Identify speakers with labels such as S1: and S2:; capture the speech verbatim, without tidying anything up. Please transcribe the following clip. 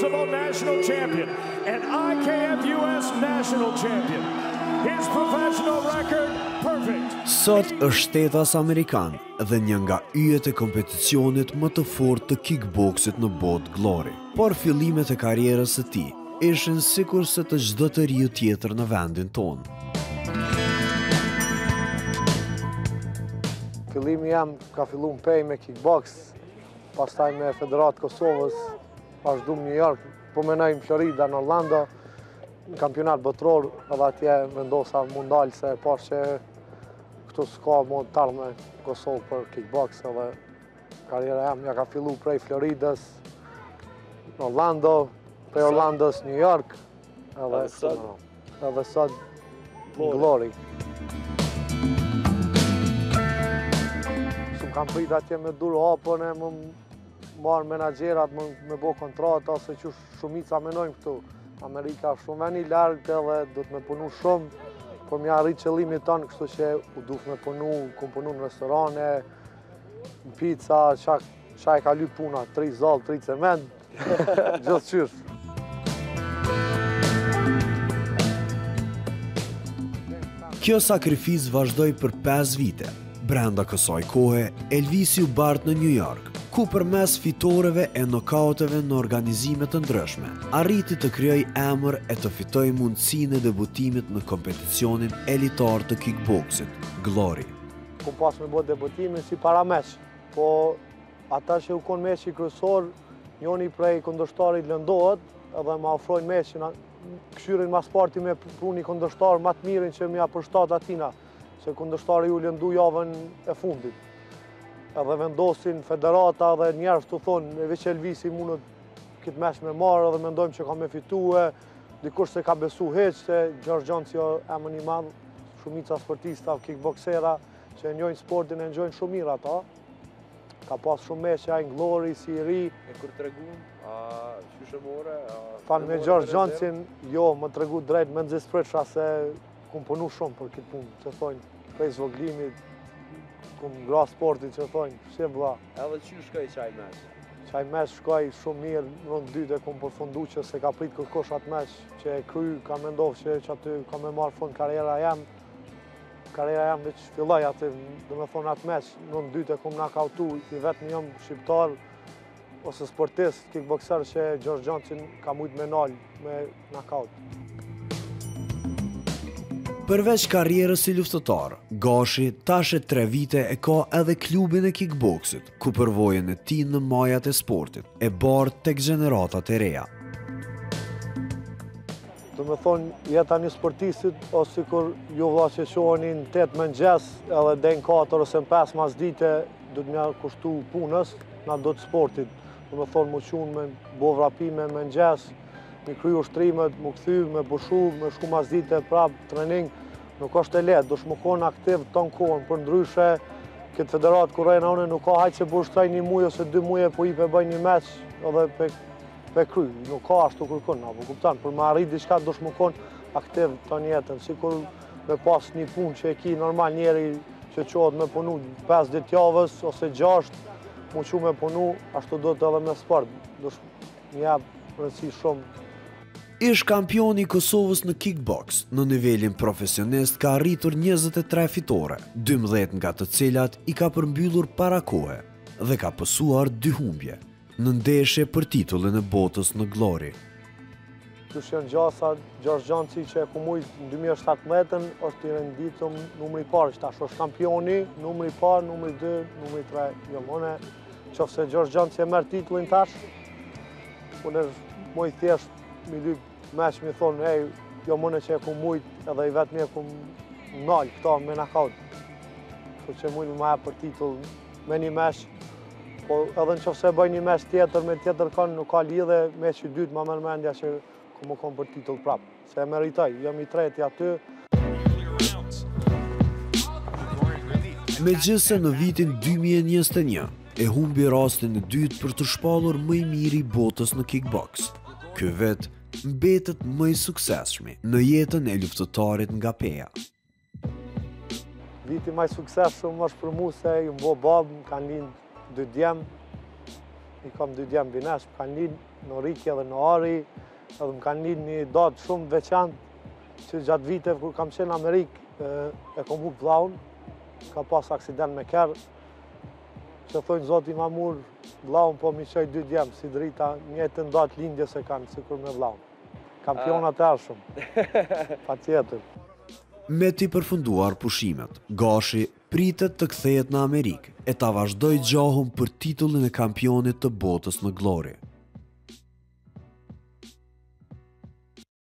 S1: Kosovo national champion and I K F U S national champion. His professional record, perfect.
S2: Sot është shtetas amerikan dhe një nga yjet e kompeticionit më të fortë të kickboksit në botë, Glory. Por fillimet e karrierës së tij ishin sikur se të çdo të riu tjetër në vendin tonë.
S3: Fillimi jam ka fillu më pej me kickboks, pastaj me Federatë Kosovës, vazhdu në New York, po menoj në Florida, në Orlando, në kampionat botëror, edhe atje vendosa mu ndalë se pash që këtu s'ka mund të ardhë me Kosovë për kickboks, edhe karriera jam ja ka fillu prej Floridës, në Orlando, prej Orlandos New York, edhe edhe sot Glory. Shumë kam prit atje me dur hapën e më marë menagerat, me bo kontrata, ose që shumica menojnë këtu. Amerika shumë veni largë edhe do të me punu shumë, por më arrit qëllimit tonë, kështu që u duf me punu, ku punu në restorane, në pizza, qa e ka ly puna, tri zallë, tri cement, gjithë qyrë.
S2: Kjo sakrifis vazhdoi për pesë vite. Brenda kësaj kohe, Elvisi u bart në New York, ku përmes fitoreve e nokauteve në organizime të ndryshme, arriti të krijoj emër e të fitoj mundësinë e debutimit në kompeticionin elitar të kickboksit, Glory.
S3: Kum pas me bot debutimin si para meq, po ata që u kon meqi kryesor, njoni prej kundërshtarit lëndohet edhe ma ofrojnë meqin, këshyrin mas parti me pruni kundërshtar ma të mirin që mja përshtat atina, se kundërshtari ju lëndu javën e fundit. Edhe vendosin federata dhe njerës të thonë, e veç Elvisi mundët këtë mesh me marë edhe mendojmë që ka me fitue, dikush se ka besu heq, se Gjergj Gjonci emër një madhë, shumica sportista, kickboksera, që e njojnë sportin e njojnë shumë mirë ata. Ka pas shumë meqja në Glory, si i ri.
S4: E kur të regun, a qyshëmore?
S3: Thanë me Gjergj Gjoncin, jo, më të regu drejt me nëzis pretsha se kum punu shumë për këtë punë, që thonë, prej zvoglimit, kum gra sportit që thonë, shqe bla.
S4: Edhe që shkoj qaj mesh?
S3: Qaj mesh shkoj shumë mirë, në rëndë dyte kum përfundu që se ka prit kërkosh atë mesh, që e kry, ka me ndovë që, që aty ka me marë fund karriera jam, karriera jam veç filloj aty, dhe me thonë atë mesh, në rëndë dyte kum nakautu, i vetë një jam shqiptar, ose sportist, kickbokser që Gjergj Gjoncin ka mujt me nalë me nakaut.
S2: Përveç karrierës si luftëtar, Gashi tash e tre vite e ka edhe klubin e kickboksit, ku përvojën e tij në majat e sportit e bardh tek gjeneratat e reja.
S3: Do me thonë, jeta një sportistit, ose kur ju vla që qoheni në tetë mëngjes, edhe dhe në katër ose në pesë mas dite, do të mja kushtu punës, na do të sportit. Do me thonë, mu qunë me bo vrapime mëngjes, me kry ushtrimet, mu këthy, me bushu, me shku mas dite, prap, trening, nuk është e letë, do shmë konë aktiv të në kohën, për ndryshe, këtë federatë kurejnë une nuk ka hajtë që bushtaj një muj ose dy muje, po i pe bëj një meq edhe pe, pe kry, nuk ka ashtu kërkën, apo kuptan, për me arrit diçka do shmë konë aktiv të njetën, si kur me pas një punë që e ki normal njeri që qohet me punu pesë ditë javës ose gjashtë, mu që me punu, ashtu do të edhe me sport, do shmë një rëndësi shumë.
S2: Ish kampioni i Kosovës në kickboks, në nivelin profesionist ka arritur njëzet e tre fitore, dymbëdhjetë nga të cilat i ka përmbyllur para kohe dhe ka pësuar dy humbje, në ndeshje për titullin e botës në Glory.
S3: Kush janë gjasa, Gjergj Gjonci që e ku mujt në dy mijë e shtatëmbëdhjetën, është i renditëm numri parë, që tash është kampioni, numri parë, numri dy, numri tre, jo mone, qofse Gjergj Gjonci e merr titullin tash, unë moj thjesht mi dy mesh mi thonë, hej, jo mëne që e ku mujt, edhe i vetë mi e ku nalë, këta me nakaut. Kështu që mujt më e për titull me një mesh, po edhe në qofse bëj një mesh tjetër, me tjetër kanë nuk ka lidhe, mesh i dytë ma mërmendja që ku më kom për titull prapë. Se e meritoj, jam i treti aty.
S2: Megjithse në vitin dy mijë e njëzet e një, e humbi rastin e dytë për të shpallur më i miri i botës në kickboks. Ky vet mbetet më i suksesshmi në jetën e luftëtarit nga Peja.
S3: Viti më i suksesshëm është për mua se ju mbo babë, më kanë lind dy djemë, i kam dy djemë binesh, më kanë linë në rikje dhe në ari, edhe më kanë linë një datë shumë veçantë, që gjatë viteve kur kam qenë në Amerikë, e kom hup vllaun, ka pas aksident me kerë, që thonë zoti ma mur vllaun, po mi qoj dy djemë, si drita njëtën datë lindje se kanë, sikur me vllaun. Kampionat e arshëm, pa tjetër.
S2: Me t'i përfunduar pushimet, Gashi pritet të kthehet në Amerikë e ta vazhdoj gjahun për titullin e kampionit të botës në Glory.